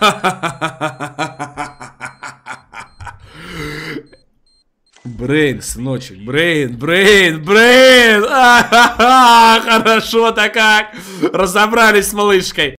Брейн, сыночек, Брейн. Хорошо-то как. Разобрались с малышкой.